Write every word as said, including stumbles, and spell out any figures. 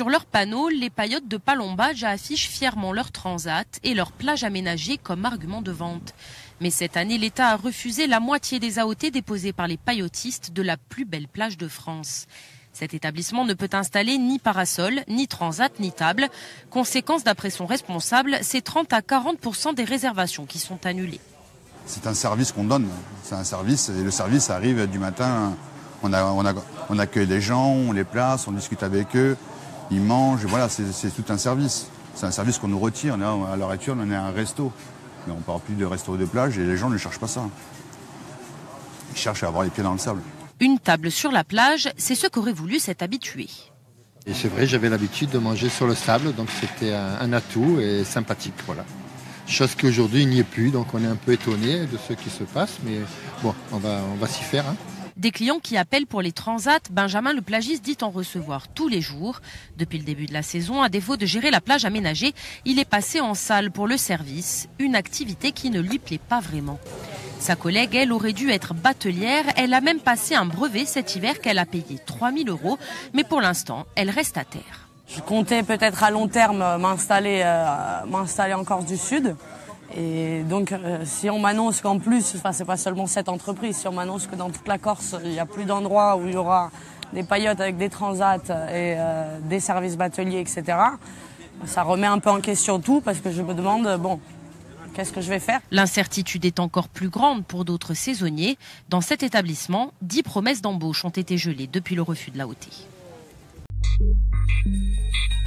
Sur leurs panneaux, les paillotes de Palombadja affichent fièrement leur transat et leur plage aménagée comme argument de vente. Mais cette année, l'État a refusé la moitié des A O T déposés par les paillotistes de la plus belle plage de France. Cet établissement ne peut installer ni parasol, ni transat, ni table. Conséquence, d'après son responsable, c'est trente à quarante pour cent des réservations qui sont annulées. C'est un service qu'on donne, c'est un service et le service arrive du matin, on, a, on, a, on accueille les gens, on les place, on discute avec eux, ils mangent, voilà, c'est tout un service. C'est un service qu'on nous retire, là, à l'heure actuelle on est à un resto, mais on ne parle plus de resto de plage et les gens ne cherchent pas ça. Ils cherchent à avoir les pieds dans le sable. Une table sur la plage, c'est ce qu'aurait voulu cet habitué. Et c'est vrai, j'avais l'habitude de manger sur le sable, donc c'était un, un atout et sympathique, voilà. Chose qu'aujourd'hui il n'y est plus, donc on est un peu étonné de ce qui se passe, mais bon, on va, on va s'y faire. Hein. Des clients qui appellent pour les transats, Benjamin le plagiste dit en recevoir tous les jours. Depuis le début de la saison, à défaut de gérer la plage aménagée, il est passé en salle pour le service, une activité qui ne lui plaît pas vraiment. Sa collègue, elle, aurait dû être batelière. Elle a même passé un brevet cet hiver qu'elle a payé trois mille euros, mais pour l'instant, elle reste à terre. Je comptais peut-être à long terme m'installer euh, m'installer en Corse du Sud. Et donc, euh, si on m'annonce qu'en plus, enfin, c'est pas seulement cette entreprise, si on m'annonce que dans toute la Corse, il n'y a plus d'endroits où il y aura des paillotes avec des transats et euh, des services bateliers, et cetera, ça remet un peu en question tout parce que je me demande, bon, qu'est-ce que je vais faire ? L'incertitude est encore plus grande pour d'autres saisonniers. Dans cet établissement, dix promesses d'embauche ont été gelées depuis le refus de l'A O T.